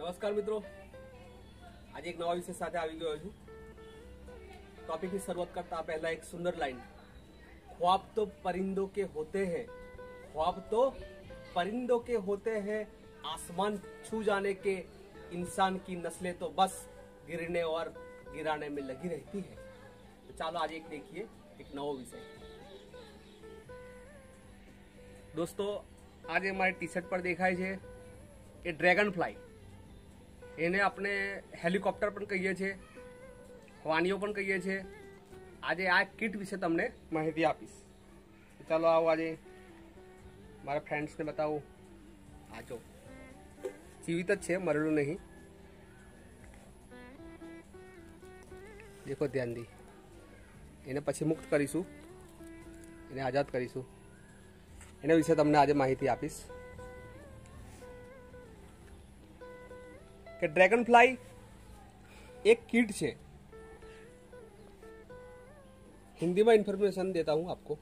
નમસ્કાર મિત્રો, આજે એક નવા વિષય સાથે આવી ગયો છું। ટોપિકની શરૂઆત કરતા પહેલા એક સુંદર લાઈન, ख्वाब तो परिंदों के होते हैं, ख्वाब तो परिंदों के होते हैं, आसमान छू जाने के इंसान की नस्लें तो बस गिरने और गिराने में लगी रहती है। तो चलो आज एक देखिए एक नવો विषय। दोस्तों आज हमारे टी शर्ट पर देखाय छे એ ડ્રેગન ફ્લાય, એને આપણે હેલિકોપ્ટર પણ કહીએ છીએ, વાણીઓ પણ કહીએ છીએ। આજે આ કિટ વિશે તમને માહિતી આપીશ। ચાલો આવો આજે મારા ફ્રેન્ડ્સને બતાવું। આ જો જીવિત જ છે, મરેલું નહીં। દેખો ધ્યાનથી, એને પછી મુક્ત કરીશું, એને આઝાદ કરીશું। એના વિશે તમને આજે માહિતી આપીશ कि ड्रैगन फ्लाई एक कीट है। हिंदी में इंफॉर्मेशन देता हूं आपको।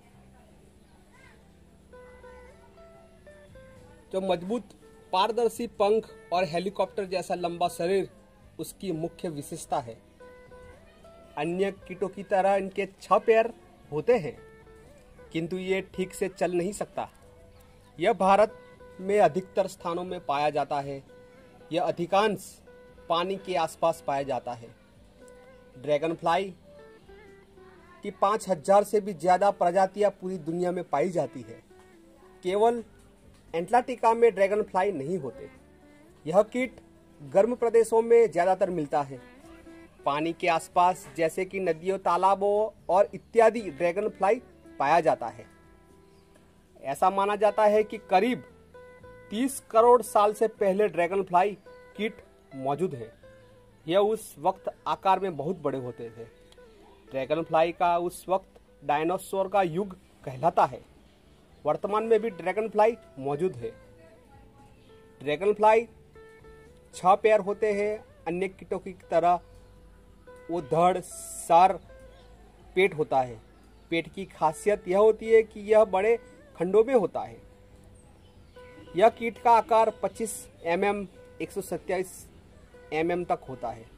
जो मजबूत पारदर्शी पंख और हेलीकॉप्टर जैसा लंबा शरीर उसकी मुख्य विशेषता है। अन्य कीटों की तरह इनके 6 पैर होते हैं, किंतु ये ठीक से चल नहीं सकता। यह भारत में अधिकतर स्थानों में पाया जाता है। यह अधिकांश पानी के आसपास पाया जाता है। ड्रैगन फ्लाई की 5000 से भी ज्यादा प्रजातियां पूरी दुनिया में पाई जाती है। केवल एंटार्कटिका में ड्रैगन फ्लाई नहीं होते। यह कीट गर्म प्रदेशों में ज्यादातर मिलता है। पानी के आसपास जैसे कि नदियों, तालाबों और इत्यादि ड्रैगन फ्लाई पाया जाता है। ऐसा माना जाता है कि करीब 30 करोड़ साल से पहले ड्रैगन फ्लाई कीट मौजूद है। यह उस वक्त आकार में बहुत बड़े होते थे। ड्रैगन फ्लाई का उस वक्त डायनासोर का युग कहलाता है। वर्तमान में भी ड्रैगन फ्लाई मौजूद है। ड्रैगन फ्लाई 6 पैर होते हैं। अन्य कीटों की तरह वो धड़, सर, पेट होता है। पेट की खासियत यह होती है कि यह बड़े खंडों में होता है। यह कीट का आकार 25 mm 127 mm तक होता है।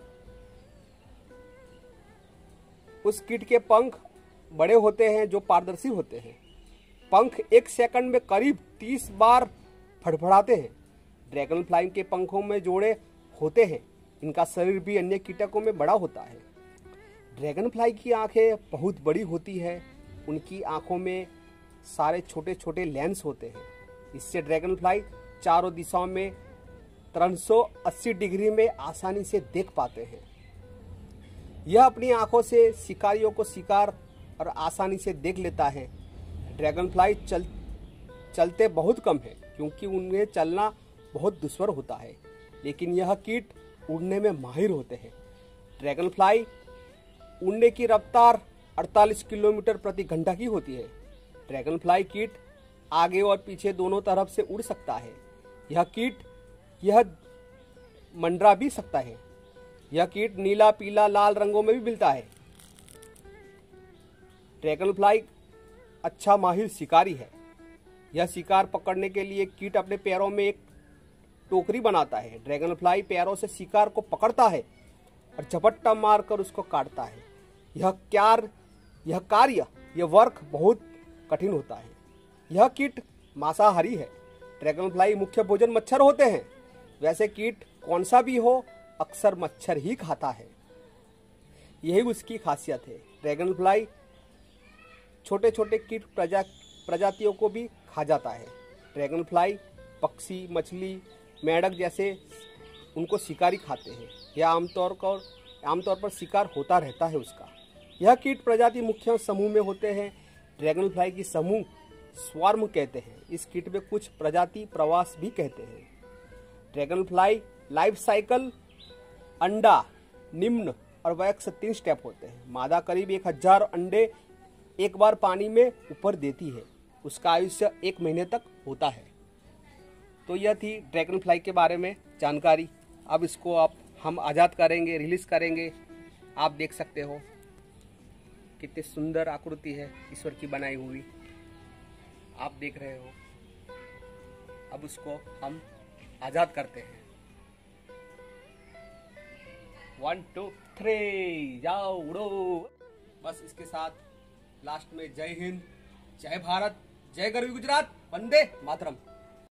उस कीट के पंख बड़े होते हैं जो पारदर्शी होते हैं। पंख 1 सेकंड में करीब 30 बार फड़फड़ाते हैं। ड्रैगन फ्लाई के पंखों में जोड़े होते हैं। इनका शरीर भी अन्य कीटकों में बड़ा होता है। ड्रैगन फ्लाई की आंखें बहुत बड़ी होती है। उनकी आंखों में सारे छोटे छोटे लेंस होते हैं। इससे ड्रैगन फ्लाई चारों दिशाओं में 380 डिग्री में आसानी से देख पाते हैं। यह अपनी आंखों से शिकारियों को शिकार और आसानी से देख लेता है। ड्रैगन फ्लाई चलते बहुत कम है क्योंकि उन्हें चलना बहुत दुश्वार होता है, लेकिन यह कीट उड़ने में माहिर होते हैं। ड्रैगन फ्लाई उड़ने की रफ्तार 48 किलोमीटर प्रति घंटा की होती है। ड्रैगन फ्लाई कीट आगे और पीछे दोनों तरफ से उड़ सकता है। यह मंडरा भी सकता है। यह कीट नीला, पीला, लाल रंगों में भी मिलता है। ड्रैगन फ्लाई अच्छा माहिर शिकारी है। यह शिकार पकड़ने के लिए कीट अपने पैरों में एक टोकरी बनाता है। ड्रैगन फ्लाई पैरों से शिकार को पकड़ता है और झपट्टा मारकर उसको काटता है। यह वर्क बहुत कठिन होता है। यह कीट मांसाहारी है। ड्रैगन फ्लाई मुख्य भोजन मच्छर होते हैं। वैसे कीट कौन सा भी हो, अक्सर मच्छर ही खाता है। यही उसकी खासियत है। ड्रैगन फ्लाई छोटे छोटे कीट प्रजातियों को भी खा जाता है। ड्रैगन फ्लाई पक्षी, मछली, मेंढक जैसे उनको शिकारी खाते हैं। यह आमतौर पर शिकार होता रहता है उसका। यह कीट प्रजाति मुख्य समूह में होते हैं। ड्रैगन फ्लाई की समूह स्वार्म कहते हैं। इस कीट में कुछ प्रजाति प्रवास भी कहते हैं। ड्रैगन फ्लाई लाइफ साइकिल अंडा, निम्न और वयस्क 3 स्टेप होते हैं। मादा करीब 1000 अंडे एक बार पानी में ऊपर देती है। उसका आयुष्य 1 महीने तक होता है। तो यह थी ड्रैगन फ्लाई के बारे में जानकारी। अब इसको हम आज़ाद करेंगे, रिलीज करेंगे। आप देख सकते हो कितनी सुंदर आकृति है ईश्वर की बनाई हुई, आप देख रहे हो। अब उसको हम आज़ाद करते हैं। 1 2 3 जाओ उड़ो। बस इसके साथ लास्ट में जय हिंद, जय भारत, जय गरवी गुजरात, वंदे मातरम।